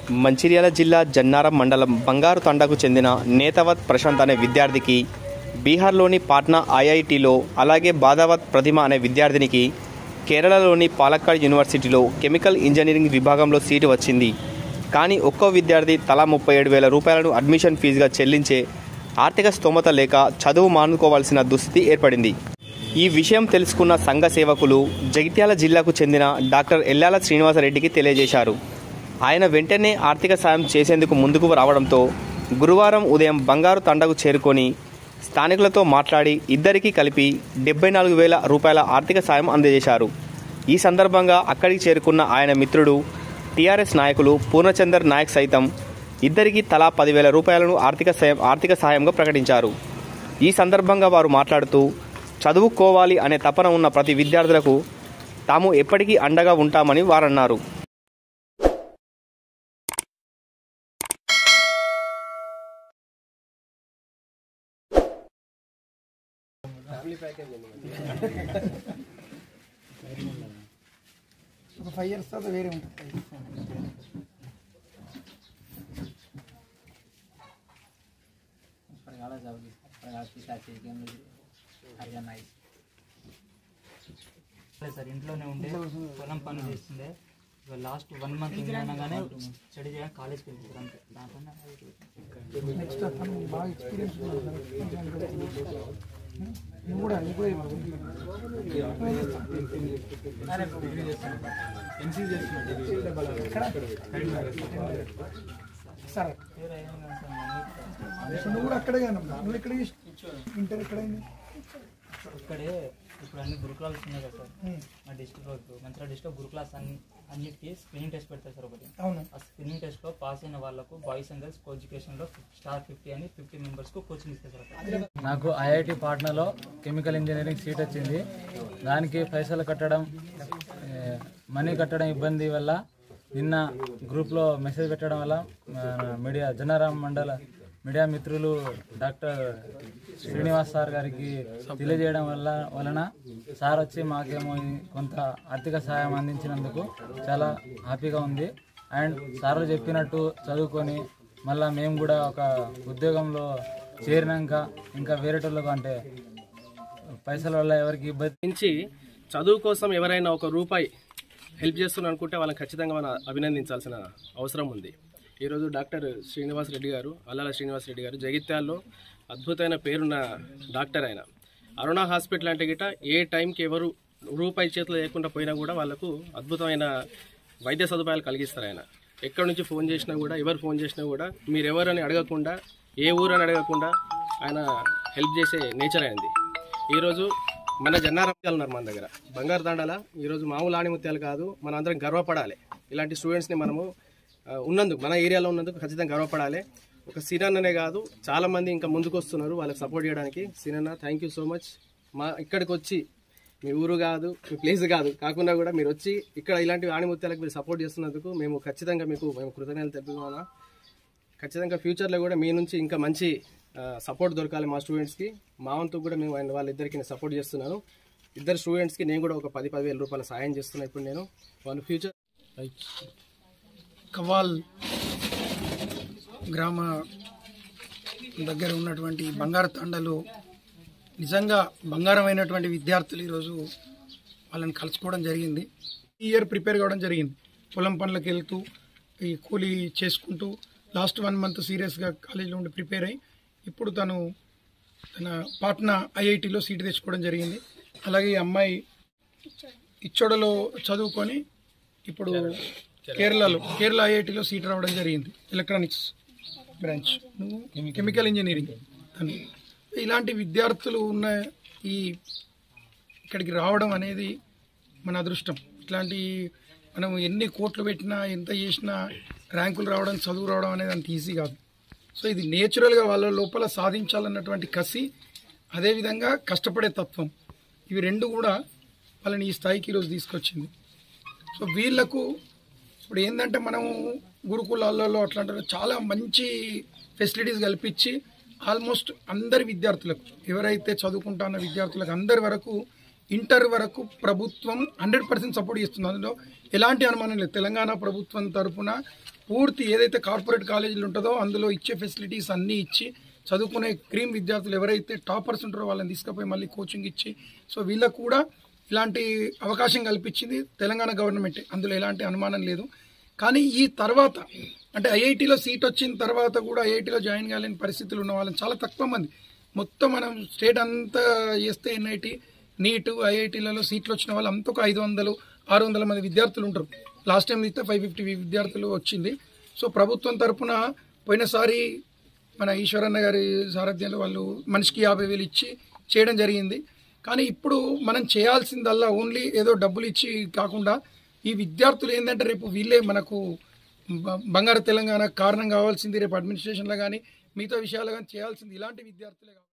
మంచిర్యాల జిల్లా జన్నారం మండలం బంగారు తండాకు చెందిన నేతవత్ ప్రశాంత్ అనే విద్యార్థికి బీహార్లోని పాట్నా ఐఐటిలో, అలాగే బాదావత్ ప్రతిమ అనే విద్యార్థినికి కేరళలోని పాలక్కాడ్ యూనివర్సిటీలో కెమికల్ ఇంజనీరింగ్ విభాగంలో సీటు వచ్చింది. కానీ ఒక్కో విద్యార్థి తలా 37,000 రూపాయలను అడ్మిషన్ ఫీజుగా చెల్లించే ఆర్థిక స్తోమత లేక చదువు మానుకోవాల్సిన దుస్థితి ఏర్పడింది. ఈ విషయం తెలుసుకున్న సంఘ సేవకులు జగిత్యాల జిల్లాకు చెందిన డాక్టర్ ఎల్లాల శ్రీనివాసరెడ్డికి తెలియజేశారు. ఆయన వెంటనే ఆర్థిక సాయం చేసేందుకు ముందుకు రావడంతో గురువారం ఉదయం బంగారు తండకు చేరుకొని స్థానికులతో మాట్లాడి ఇద్దరికీ కలిపి 74,000 రూపాయల ఆర్థిక సాయం అందజేశారు. ఈ సందర్భంగా అక్కడికి చేరుకున్న ఆయన మిత్రుడు టీఆర్ఎస్ నాయకులు పూర్ణచందర్ నాయక్ సైతం ఇద్దరికీ తలా 10,000 రూపాయలను ఆర్థిక సాయంగా ప్రకటించారు. ఈ సందర్భంగా వారు మాట్లాడుతూ చదువుకోవాలి అనే తపన ఉన్న ప్రతి విద్యార్థులకు తాము ఎప్పటికీ అండగా ఉంటామని వారన్నారు. ఒక 5 years తర్వాత వేరే ఉంటుంది. సార్ ఇంట్లోనే ఉండే పొలం పని చేస్తుండే. లాస్ట్ 1 month ఇంట్లోనే స్టడీ చేయడం కాలేజ్కి వెళ్తారు అంతే. దానికన్నా నెక్స్ట్ బాగా ఎక్స్పీరియన్స్ సరే నువ్వు కూడా అక్కడే నువ్వు ఎక్కడ ఇంటర్ ఎక్కడైంది? ఇక్కడే ఇప్పుడు అన్ని గురుకులాలు ఉన్నాయి కదా సార్. మా డిస్ట్రిక్ట్ మంచిర్యాల డిస్ట్రిక్ట్ గురుకులాస్ అన్నిటికీ స్క్రీనింగ్ టెస్ట్ పెడతారు సార్ ఒకటి. అవును. ఆ స్క్రీనింగ్ టెస్ట్లో పాస్ అయిన వాళ్ళకు బాయ్స్ అండ్ గర్ల్స్ కో ఎడ్యుకేషన్లో స్టార్ 50 అని 50 మెంబర్స్కు కోచింగ్ ఇస్తారు సార్. నాకు ఐఐటి పాట్నాలో కెమికల్ ఇంజనీరింగ్ సీట్ వచ్చింది. దానికి పైసలు కట్టడం, మనీ కట్టడం ఇబ్బంది వల్ల నిన్న గ్రూప్లో మెసేజ్ పెట్టడం వల్ల జన్నారం మండల మీడియా మిత్రులు డాక్టర్ శ్రీనివాస్ సార్ గారికి తెలియజేయడం వలన సార్ వచ్చి మాకేమో కొంత ఆర్థిక సహాయం అందించినందుకు చాలా హ్యాపీగా ఉంది. అండ్ సార్లు చెప్పినట్టు చదువుకొని మళ్ళీ మేము కూడా ఒక ఉద్యోగంలో చేరినాక ఇంకా వేరేటోళ్ళకు అంటే పైసల వల్ల ఎవరికి ఇబ్బంది నుంచి చదువు కోసం ఎవరైనా ఒక రూపాయి హెల్ప్ చేస్తున్నారు అనుకుంటే వాళ్ళని ఖచ్చితంగా మనం అభినందించాల్సిన అవసరం ఉంది. ఈరోజు డాక్టర్ శ్రీనివాస్ రెడ్డి గారు, అల్లాల శ్రీనివాస్ రెడ్డి గారు జగిత్యాల్లో అద్భుతమైన పేరున్న డాక్టర్. ఆయన అరుణ హాస్పిటల్ అంటే గిట్ట ఏ టైంకి ఎవరు రూపాయి చేతిలో లేకుండా పోయినా కూడా వాళ్ళకు అద్భుతమైన వైద్య సదుపాయాలు కలిగిస్తారు. ఆయన ఎక్కడి నుంచి ఫోన్ చేసినా కూడా, ఎవరు ఫోన్ చేసినా కూడా మీరెవరని అడగకుండా, ఏ ఊరని అడగకుండా ఆయన హెల్ప్ చేసే నేచర్ అయింది. ఈరోజు మన జన్నారం ఉన్నారు మన దగ్గర బంగారు దండాల. ఈరోజు మామూలు ఆణిముత్యాలు కాదు, మనం అందరం గర్వపడాలి. ఇలాంటి స్టూడెంట్స్ని మనము ఉన్నందుకు, మన ఏరియాలో ఉన్నందుకు ఖచ్చితంగా గర్వపడాలి. ఒక సినన్ననే కాదు, చాలామంది ఇంకా ముందుకు వస్తున్నారు వాళ్ళకి సపోర్ట్ చేయడానికి. సినన్న థ్యాంక్ యూ సో మచ్. మా ఇక్కడికి వచ్చి మీ ఊరు కాదు, మీ ప్లేస్ కాదు కాకుండా కూడా మీరు వచ్చి ఇక్కడ ఇలాంటి ఆణిముత్యాలకు మీరు సపోర్ట్ చేస్తున్నందుకు మేము ఖచ్చితంగా మేము కృతజ్ఞతలు తెలుపుతున్నాము. ఖచ్చితంగా ఫ్యూచర్లో కూడా మీ నుంచి ఇంకా మంచి సపోర్ట్ దొరకాలి మా స్టూడెంట్స్కి. మా వంతు కూడా మేము వాళ్ళిద్దరికి నేను సపోర్ట్ చేస్తున్నాను. ఇద్దరు స్టూడెంట్స్కి నేను కూడా ఒక 10,000 రూపాయల సాయం చేస్తున్నాను ఇప్పుడు నేను. వాళ్ళ ఫ్యూచర్ కవ్వాల్ గ్రామ దగ్గర ఉన్నటువంటి బంగారు తండలు నిజంగా బంగారమైనటువంటి విద్యార్థులు ఈరోజు వాళ్ళని కలుసుకోవడం జరిగింది. ఈ ఇయర్ ప్రిపేర్ కావడం జరిగింది. పొలం పనులకు వెళ్తూ ఈ కూలీ చేసుకుంటూ లాస్ట్ 1 month సీరియస్గా కాలేజీలో ఉండి ప్రిపేర్ అయ్యి ఇప్పుడు తన పాట్నా ఐఐటిలో సీటు తెచ్చుకోవడం జరిగింది. అలాగే ఈ అమ్మాయి ఇచ్చోడలో చదువుకొని ఇప్పుడు కేరళ ఐఐటిలో సీట్ రావడం జరిగింది, ఎలక్ట్రానిక్స్ బ్రాంచ్, కెమికల్ ఇంజనీరింగ్ అని. ఇలాంటి విద్యార్థులు ఉన్న ఇక్కడికి రావడం అనేది మన అదృష్టం. ఇట్లాంటి మనం ఎన్ని కోట్లు పెట్టినా, ఎంత చేసినా ర్యాంకులు రావడం, చదువు రావడం అనేది అంత ఈజీ కాదు. సో ఇది నేచురల్గా వాళ్ళ లోపల సాధించాలన్నటువంటి కసి, అదేవిధంగా కష్టపడే తత్వం, ఇవి రెండు కూడా వాళ్ళని ఈ స్థాయికి ఈరోజు తీసుకొచ్చింది. సో వీళ్లకు ఇప్పుడు ఏంటంటే మనము గురుకులాలలో అట్లాంటి చాలా మంచి ఫెసిలిటీస్ కల్పించి ఆల్మోస్ట్ అందరి విద్యార్థులకు, ఎవరైతే చదువుకుంటున్న విద్యార్థులకు అందరి వరకు ఇంటర్ వరకు ప్రభుత్వం 100% సపోర్ట్ చేస్తుంది. అందులో ఎలాంటి అనుమానం లేదు. తెలంగాణ ప్రభుత్వం తరఫున పూర్తి ఏదైతే కార్పొరేట్ కాలేజీలు ఉంటుందో అందులో ఇచ్చే ఫెసిలిటీస్ అన్నీ ఇచ్చి చదువుకునే క్రీమ్ విద్యార్థులు ఎవరైతే టాపర్స్ ఉంటారో వాళ్ళని తీసుకుపోయి మళ్ళీ కోచింగ్ ఇచ్చి సో వీళ్ళకు కూడా ఇలాంటి అవకాశం కల్పించింది తెలంగాణ గవర్నమెంట్, అందులో ఎలాంటి అనుమానం లేదు. కానీ ఈ తర్వాత అంటే ఐఐటీలో సీట్ వచ్చిన తర్వాత కూడా ఐఐటీలో జాయిన్ కాలేని పరిస్థితులు ఉన్న వాళ్ళని చాలా తక్కువ మంది, మొత్తం మనం స్టేట్ అంతా చేస్తే ఎన్ఐటి నీటు ఐఐటీలలో సీట్లు వచ్చిన వాళ్ళు అంతా ఒక 500-600 మంది విద్యార్థులు ఉంటారు. లాస్ట్ టైం ఇస్తే 550 విద్యార్థులు వచ్చింది. సో ప్రభుత్వం తరఫున పోయినసారి మన ఈశ్వరన్న గారి సారథ్యంలో వాళ్ళు మనిషికి 50,000 ఇచ్చి చేయడం జరిగింది. కానీ ఇప్పుడు మనం చేయాల్సిందల్లా ఓన్లీ ఏదో డబ్బులు ఇచ్చి కాకుండా ఈ విద్యార్థులు ఏంటంటే రేపు వీళ్ళే మనకు బంగారు తెలంగాణ కారణం కావాల్సింది, రేపు అడ్మినిస్ట్రేషన్లో కానీ మిగతా విషయాలు కానీ చేయాల్సింది ఇలాంటి విద్యార్థులే.